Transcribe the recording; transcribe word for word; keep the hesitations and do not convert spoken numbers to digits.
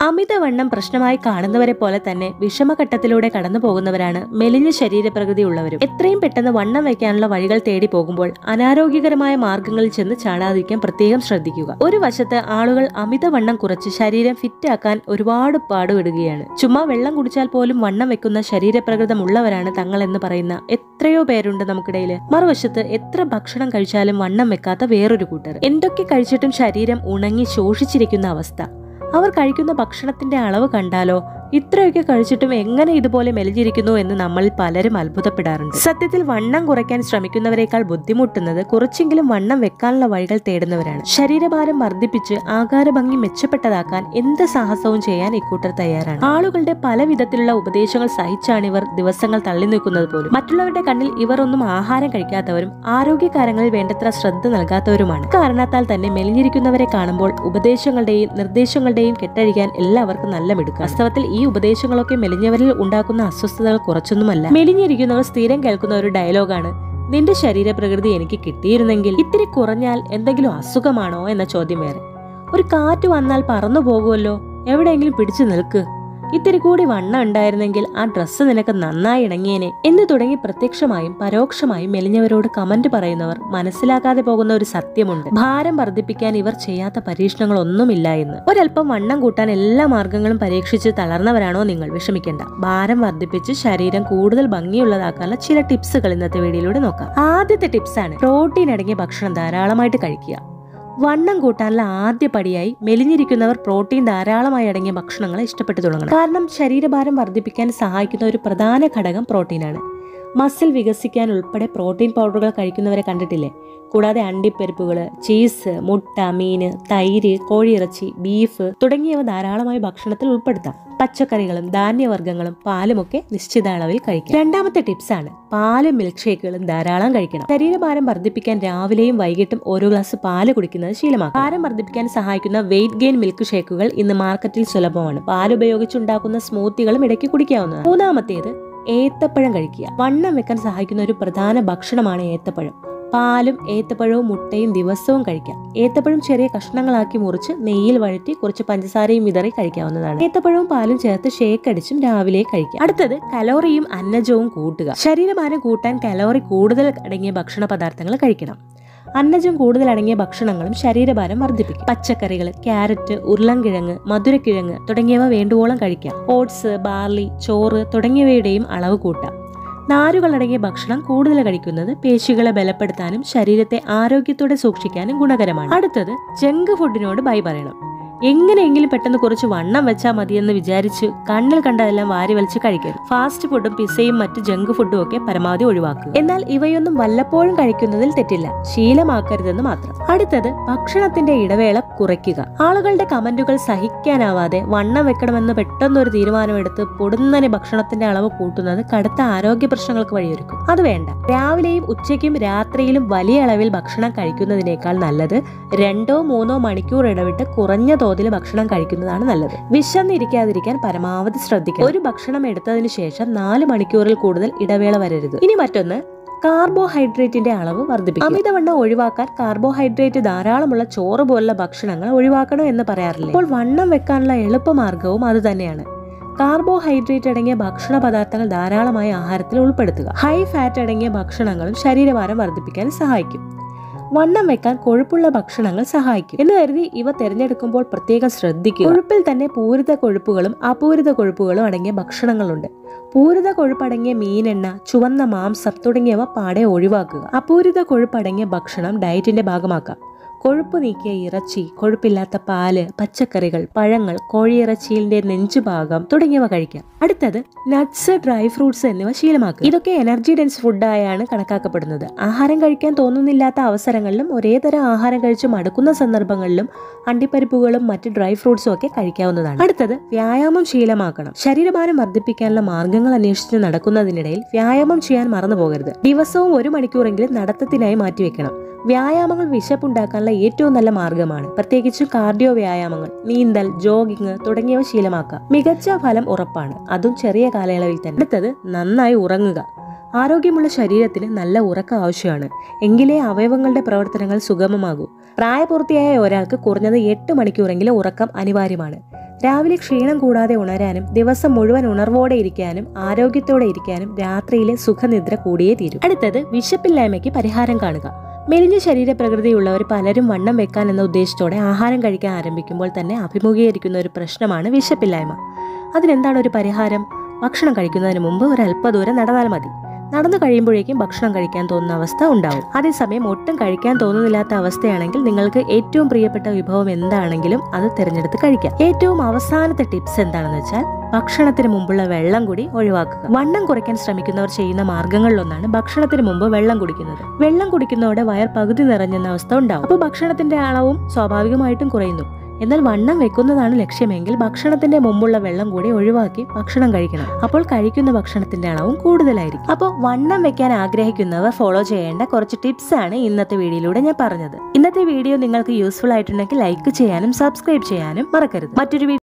അമിതവണ്ണം പ്രശ്നമായി കാണുന്നവരെ പോലെ തന്നെ വിഷമഘട്ടത്തിലൂടെ കടന്നു പോകുന്നവരാണ് മെലിഞ്ഞ ശരീരപ്രകൃതി ഉള്ളവരും. എത്രയും പെട്ടെന്ന് വണ്ണം വയ്ക്കാനുള്ള വഴികൾ തേടി പോകുമ്പോൾ അനാരോഗ്യകരമായ മാർഗങ്ങളിൽ ചെന്ന് ചാടാതിരിക്കാൻ പ്രത്യേകം ശ്രദ്ധിക്കുക. ഒരു വശത്ത് ആളുകൾ അമിതവണ്ണം കുറച്ച് ശരീരം ഫിറ്റ് ആക്കാൻ ഒരുപാട് പാടുപെടുകയാണ്. ചുമ്മാ വെള്ളം കുടിച്ചാൽ പോലും വണ്ണം വെക്കുന്ന ശരീരപ്രകൃതം ഉള്ളവരാണ് തങ്ങൾ എന്ന് പറയുന്ന എത്രയോ പേരുണ്ട് നമുക്കിടയിൽ. മറുവശത്ത് എത്ര ഭക്ഷണം കഴിച്ചാലും വണ്ണം വെക്കാത്ത വേറൊരു കൂട്ടർ. എന്തൊക്കെ കഴിച്ചിട്ടും ശരീരം ഉണങ്ങി ശോഷിച്ചിരിക്കുന്ന അവസ്ഥ. അവർ കഴിക്കുന്ന ഭക്ഷണത്തിന്റെ അളവ് കണ്ടാലോ ഇത്രയൊക്കെ കഴിച്ചിട്ടും എങ്ങനെ ഇതുപോലെ മെലിഞ്ഞിരിക്കുന്നു എന്ന് നമ്മളിൽ പലരും അത്ഭുതപ്പെടാറുണ്ട്. സത്യത്തിൽ വണ്ണം കുറയ്ക്കാൻ ശ്രമിക്കുന്നവരെക്കാൾ ബുദ്ധിമുട്ടുന്നത് കുറച്ചെങ്കിലും വണ്ണം വെക്കാനുള്ള വഴികൾ തേടുന്നവരാണ്. ശരീരഭാരം വർദ്ധിപ്പിച്ച് ആകാരഭംഗി മെച്ചപ്പെട്ടതാക്കാൻ എന്ത് സാഹസവും ചെയ്യാൻ ഇക്കൂട്ടർ തയ്യാറാണ്. ആളുകളുടെ പല വിധത്തിലുള്ള ഉപദേശങ്ങൾ സഹിച്ചാണ് ഇവർ ദിവസങ്ങൾ തള്ളി നിൽക്കുന്നത് പോലും. മറ്റുള്ളവരുടെ കണ്ണിൽ ഇവർ ഒന്നും ആഹാരം കഴിക്കാത്തവരും ആരോഗ്യകാര്യങ്ങളിൽ വേണ്ടത്ര ശ്രദ്ധ നൽകാത്തവരുമാണ്. കാരണത്താൽ തന്നെ മെലിഞ്ഞിരിക്കുന്നവരെ കാണുമ്പോൾ ഉപദേശങ്ങളുടെയും നിർദ്ദേശങ്ങളുടെയും കെട്ടഴിക്കാൻ എല്ലാവർക്കും നല്ല മിടുക്ക്. വാസ്തവത്തിൽ ഈ ഉപദേശങ്ങളൊക്കെ മെലിഞ്ഞവരിൽ ഉണ്ടാക്കുന്ന അസ്വസ്ഥതകൾ കുറച്ചൊന്നുമല്ല. മെലിഞ്ഞിരിക്കുന്നവർ സ്ഥിരം കേൾക്കുന്ന ഒരു ഡയലോഗാണ്, നിന്റെ ശരീരപ്രകൃതി എനിക്ക് കിട്ടിയിരുന്നെങ്കിൽ. ഇത്തിരി കുറഞ്ഞാൽ എന്തെങ്കിലും അസുഖമാണോ എന്ന ചോദ്യം വേറെ. ഒരു കാറ്റ് വന്നാൽ പറന്നു പോകുമല്ലോ, എവിടെയെങ്കിലും പിടിച്ചു നിൽക്ക്. ഇത്തിരി കൂടി വണ്ണം ഉണ്ടായിരുന്നെങ്കിൽ ആ ഡ്രസ്സ് നിനക്ക് നന്നായി ഇണങ്ങിയേനെ എന്ന് തുടങ്ങി പ്രത്യക്ഷമായും പരോക്ഷമായും മെലിഞ്ഞവരോട് കമന്റ് പറയുന്നവർ മനസ്സിലാക്കാതെ പോകുന്ന ഒരു സത്യമുണ്ട്. ഭാരം വർദ്ധിപ്പിക്കാൻ ഇവർ ചെയ്യാത്ത പരീക്ഷണങ്ങളൊന്നുമില്ല എന്ന്. ഒരൽപ്പം വണ്ണം കൂട്ടാൻ എല്ലാ മാർഗങ്ങളും പരീക്ഷിച്ച് തളർന്നവരാണോ നിങ്ങൾ? വിഷമിക്കേണ്ട. ഭാരം വർദ്ധിപ്പിച്ച് ശരീരം കൂടുതൽ ഭംഗിയുള്ളതാക്കാനുള്ള ചില ടിപ്സുകൾ ഇന്നത്തെ വീഡിയോയിലൂടെ നോക്കാം. ആദ്യത്തെ ടിപ്സ് ആണ് പ്രോട്ടീൻ അടങ്ങിയ ഭക്ഷണം ധാരാളമായിട്ട് കഴിക്കുക. വണ്ണം കൂട്ടാനുള്ള ആദ്യ പടിയായി മെലിഞ്ഞിരിക്കുന്നവർ പ്രോട്ടീൻ ധാരാളമായി അടങ്ങിയ ഭക്ഷണങ്ങൾ ഇഷ്ടപ്പെട്ടു തുടങ്ങണം. കാരണം ശരീരഭാരം വർദ്ധിപ്പിക്കാൻ സഹായിക്കുന്ന ഒരു പ്രധാന ഘടകം പ്രോട്ടീനാണ്. മസിൽ വികസിക്കാൻ ഉൾപ്പെടെ പ്രോട്ടീൻ പൗഡറുകൾ കഴിക്കുന്നവരെ കണ്ടിട്ടില്ലേ? കൂടാതെ അണ്ടിപ്പരിപ്പുകൾ, ചീസ്, മുട്ട, മീന്, തൈര്, കോഴിയിറച്ചി, ബീഫ് തുടങ്ങിയവ ധാരാളമായി ഭക്ഷണത്തിൽ ഉൾപ്പെടുത്താം. പച്ചക്കറികളും ധാന്യവർഗ്ഗങ്ങളും പാലുമൊക്കെ നിശ്ചിത അളവിൽ കഴിക്കാം. രണ്ടാമത്തെ ടിപ്സ് ആണ് പാലും മിൽക്ക് ഷേക്കുകളും ധാരാളം കഴിക്കണം. ശരീരഭാരം വർദ്ധിപ്പിക്കാൻ രാവിലെയും വൈകിട്ടും ഓരോ ഗ്ലാസ് പാല് കുടിക്കുന്നത് ശീലമാക്കാം. ഭാരം വർദ്ധിപ്പിക്കാൻ സഹായിക്കുന്ന വെയിറ്റ് ഗെയിൻ മിൽക്ക് ഷേക്കുകൾ ഇന്ന് മാർക്കറ്റിൽ സുലഭമാണ്. പാലുപയോഗിച്ചുണ്ടാക്കുന്ന സ്മൂത്തികളും ഇടയ്ക്ക് കുടിക്കാവുന്നതാണ്. മൂന്നാമത്തേത് ഏത്തപ്പഴം കഴിക്കുക. വണ്ണം വെക്കാൻ സഹായിക്കുന്ന ഒരു പ്രധാന ഭക്ഷണമാണ് ഏത്തപ്പഴം. പാലും ഏത്തപ്പഴവും മുട്ടയും ദിവസവും കഴിക്കാം. ഏത്തപ്പഴം ചെറിയ കഷ്ണങ്ങളാക്കി മുറിച്ച് നെയ്യിൽ വഴറ്റി കുറച്ച് പഞ്ചസാരയും വിതറി കഴിക്കാവുന്നതാണ്. ഏത്തപ്പഴവും പാലും ചേർത്ത് ഷേക്ക് അടിച്ചും രാവിലെ കഴിക്കാം. അടുത്തത് കലോറിയും അന്നജവും കൂട്ടുക. ശരീരഭാരം കൂട്ടാൻ കലോറി കൂടുതൽ അടങ്ങിയ ഭക്ഷണ പദാർത്ഥങ്ങൾ കഴിക്കണം. അന്നജം കൂടുതൽ അടങ്ങിയ ഭക്ഷണങ്ങളും ശരീരഭാരം വർദ്ധിപ്പിക്കും. പച്ചക്കറികൾ, ക്യാരറ്റ്, ഉരുളൻകിഴങ്ങ്, മധുരക്കിഴങ്ങ് തുടങ്ങിയവ വേണ്ടുവോളം കഴിക്കാം. ഓട്സ്, ബാർലി, ചോറ് തുടങ്ങിയവയുടെയും അളവ് കൂട്ടാം. നാരുകളടങ്ങിയ ഭക്ഷണം കൂടുതൽ കഴിക്കുന്നത് പേശികളെ ബലപ്പെടുത്താനും ശരീരത്തെ ആരോഗ്യത്തോടെ സൂക്ഷിക്കാനും ഗുണകരമാണ്. അടുത്തത് ജങ്ക് ഫുഡിനോട് ബൈ പറയണം. എങ്ങനെയെങ്കിലും പെട്ടെന്ന് കുറച്ച് വണ്ണം വെച്ചാൽ മതിയെന്ന് വിചാരിച്ച് കണ്ണിൽ കണ്ടതെല്ലാം വാരി വലിച്ച് കഴിക്കരുത്. ഫാസ്റ്റ് ഫുഡും പിസയും മറ്റ് ജങ്ക് ഫുഡും ഒക്കെ പരമാവധി ഒഴിവാക്കുക. എന്നാൽ ഇവയൊന്നും വല്ലപ്പോഴും കഴിക്കുന്നതിൽ തെറ്റില്ല, ശീലമാക്കരുതെന്ന് മാത്രം. അടുത്തത് ഭക്ഷണത്തിന്റെ ഇടവേള കുറയ്ക്കുക. ആളുകളുടെ കമന്റുകൾ സഹിക്കാനാവാതെ വണ്ണം വെക്കണമെന്ന് പെട്ടെന്നൊരു തീരുമാനമെടുത്ത് പൊടുന്നനെ ഭക്ഷണത്തിന്റെ അളവ് കൂട്ടുന്നത് കടുത്ത ആരോഗ്യ പ്രശ്നങ്ങൾക്ക് വഴിയൊരുക്കും. അത് വേണ്ട. രാവിലെയും ഉച്ചയ്ക്കും രാത്രിയിലും വലിയ അളവിൽ ഭക്ഷണം കഴിക്കുന്നതിനേക്കാൾ നല്ലത് രണ്ടോ മൂന്നോ മണിക്കൂർ ഇടവിട്ട് കുറഞ്ഞ തോതിൽ ഭക്ഷണം കഴിക്കുന്നതാണ് നല്ലത്. വിശന്നിരിക്കാതിരിക്കാൻ പരമാവധി ശ്രദ്ധിക്കുക. ഒരു ഭക്ഷണം എടുത്തതിനു ശേഷം നാല് മണിക്കൂറിൽ കൂടുതൽ ഇടവേള വരരുത്. ഇനി മറ്റൊന്ന്, കാർബോഹൈഡ്രേറ്റിന്റെ അളവ് വർദ്ധിപ്പിക്കുക. അമിതവണ്ണം ഒഴിവാക്കാൻ കാർബോഹൈഡ്രേറ്റ് ധാരാളമുള്ള ചോറ് പോലുള്ള ഭക്ഷണങ്ങൾ ഒഴിവാക്കണം എന്ന് പറയാറില്ല. അപ്പോൾ വണ്ണം വെക്കാനുള്ള എളുപ്പമാർഗവും അത് തന്നെയാണ്. കാർബോഹൈഡ്രേറ്റ് അടങ്ങിയ ഭക്ഷണ പദാർത്ഥങ്ങൾ ധാരാളമായി ആഹാരത്തിൽ ഉൾപ്പെടുത്തുക. ഹൈ ഫാറ്റ് അടങ്ങിയ ഭക്ഷണങ്ങളും ശരീരഭാരം വർദ്ധിപ്പിക്കാൻ സഹായിക്കും. വണ്ണം വെക്കാൻ കൊഴുപ്പുള്ള ഭക്ഷണങ്ങൾ സഹായിക്കും എന്ന് കരുതി ഇവ തിരഞ്ഞെടുക്കുമ്പോൾ പ്രത്യേകം ശ്രദ്ധിക്കുക. കൊഴുപ്പിൽ തന്നെ പൂരിത കൊഴുപ്പുകളും അപൂരിത കൊഴുപ്പുകളും അടങ്ങിയ ഭക്ഷണങ്ങളുണ്ട്. പൂരിത കൊഴുപ്പടങ്ങിയ മീനെണ്ണ, ചുവന്ന മാംസം തുടങ്ങിയവ പാടെ ഒഴിവാക്കുക. അപൂരിത കൊഴുപ്പടങ്ങിയ ഭക്ഷണം ഡയറ്റിന്റെ ഭാഗമാക്കാം. കൊഴുപ്പ് നീക്കിയ ഇറച്ചി, കൊഴുപ്പില്ലാത്ത പാല്, പച്ചക്കറികൾ, പഴങ്ങൾ, കോഴിയിറച്ചിയുടെ നെഞ്ചുഭാഗം തുടങ്ങിയവ കഴിക്കാം. അടുത്തത് നട്ട്സ്, ഡ്രൈ ഫ്രൂട്ട്സ് എന്നിവ ശീലമാക്കുക. ഇതൊക്കെ എനർജി ഡെൻസ് ഫുഡായാണ് കണക്കാക്കപ്പെടുന്നത്. ആഹാരം കഴിക്കാൻ തോന്നുന്നില്ലാത്ത അവസരങ്ങളിലും ഒരേ തരം ആഹാരം കഴിച്ച് മടുക്കുന്ന സന്ദർഭങ്ങളിലും അണ്ടിപ്പരിപ്പുകളും മറ്റ് ഡ്രൈ ഫ്രൂട്ട്സും ഒക്കെ കഴിക്കാവുന്നതാണ്. അടുത്തത് വ്യായാമം ശീലമാക്കണം. ശരീരഭാരം വർദ്ധിപ്പിക്കാനുള്ള മാർഗങ്ങൾ അന്വേഷിച്ച് നടക്കുന്നതിനിടയിൽ വ്യായാമം ചെയ്യാൻ മറന്നു പോകരുത്. ദിവസവും ഒരു മണിക്കൂറെങ്കിലും നടത്തത്തിനായി മാറ്റിവെക്കണം. വ്യായാമങ്ങൾ വിശപ്പുണ്ടാക്കാനുള്ള ഏറ്റവും നല്ല മാർഗമാണ്. പ്രത്യേകിച്ചും കാർഡിയോ വ്യായാമങ്ങൾ, നീന്തൽ, ജോഗിങ് തുടങ്ങിയവ ശീലമാക്കാം. മികച്ച ഫലം ഉറപ്പാണ്, അതും ചെറിയ കാലയളവിൽ തന്നെ. അടുത്തത് നന്നായി ഉറങ്ങുക. ആരോഗ്യമുള്ള ശരീരത്തിന് നല്ല ഉറക്കം ആവശ്യമാണ്. എങ്കിലേ അവയവങ്ങളുടെ പ്രവർത്തനങ്ങൾ സുഗമമാകൂ. പ്രായപൂർത്തിയായ ഒരാൾക്ക് കുറഞ്ഞത് എട്ട് മണിക്കൂറെങ്കിലും ഉറക്കം അനിവാര്യമാണ്. രാവിലെ ക്ഷീണം കൂടാതെ ഉണരാനും ദിവസം മുഴുവൻ ഉണർവോടെ ഇരിക്കാനും ആരോഗ്യത്തോടെ ഇരിക്കാനും രാത്രിയിലെ സുഖനിദ്ര കൂടിയേ തീരും. അടുത്തത് വിശപ്പില്ലായ്മയ്ക്ക് പരിഹാരം കാണുക. മെലിഞ്ഞ ശരീരപ്രകൃതിയുള്ളവർ പലരും വണ്ണം വെക്കാൻ എന്ന ഉദ്ദേശത്തോടെ ആഹാരം കഴിക്കാൻ ആരംഭിക്കുമ്പോൾ തന്നെ അഭിമുഖീകരിക്കുന്ന ഒരു പ്രശ്നമാണ് വിശപ്പില്ലായ്മ. അതിനെന്താണ് ഒരു പരിഹാരം? ഭക്ഷണം കഴിക്കുന്നതിന് മുമ്പ് ഒരു അല്പദൂരം നടന്നാൽ മതി. നടന്നു കഴിയുമ്പോഴേക്കും ഭക്ഷണം കഴിക്കാൻ തോന്നുന്ന അവസ്ഥ ഉണ്ടാവും. അതേസമയം ഒട്ടും കഴിക്കാൻ തോന്നുന്നില്ലാത്ത അവസ്ഥയാണെങ്കിൽ നിങ്ങൾക്ക് ഏറ്റവും പ്രിയപ്പെട്ട വിഭവം എന്താണെങ്കിലും അത് തിരഞ്ഞെടുത്ത് കഴിക്കാം. ഏറ്റവും അവസാനത്തെ ടിപ്സ് എന്താണെന്ന് വെച്ചാൽ ഭക്ഷണത്തിന് മുമ്പുള്ള വെള്ളം കൂടി ഒഴിവാക്കുക. വണ്ണം കുറയ്ക്കാൻ ശ്രമിക്കുന്നവർ ചെയ്യുന്ന മാർഗങ്ങളിലൊന്നാണ് ഭക്ഷണത്തിന് മുമ്പ് വെള്ളം കുടിക്കുന്നത്. വെള്ളം കുടിക്കുന്നതോടെ വയർ പകുതി നിറഞ്ഞെന്ന അവസ്ഥ ഉണ്ടാവും. അപ്പോൾ ഭക്ഷണത്തിന്റെ അളവും സ്വാഭാവികമായിട്ടും കുറയുന്നു. എന്നാൽ വണ്ണം വെക്കുന്നതാണ് ലക്ഷ്യമെങ്കിൽ ഭക്ഷണത്തിന്റെ മുമ്പുള്ള വെള്ളം കൂടി ഒഴിവാക്കി ഭക്ഷണം കഴിക്കണം. അപ്പോൾ കഴിക്കുന്ന ഭക്ഷണത്തിന്റെ അളവും കൂടുതലായിരിക്കും. അപ്പോൾ വണ്ണം വെക്കാൻ ആഗ്രഹിക്കുന്നവർ ഫോളോ ചെയ്യേണ്ട കുറച്ച് ടിപ്സ് ആണ് ഇന്നത്തെ വീഡിയോയിലൂടെ ഞാൻ പറഞ്ഞത്. ഇന്നത്തെ വീഡിയോ നിങ്ങൾക്ക് യൂസ്ഫുൾ ആയിട്ടുണ്ടെങ്കിൽ ലൈക്ക് ചെയ്യാനും സബ്സ്ക്രൈബ് ചെയ്യാനും മറക്കരുത്. മറ്റൊരു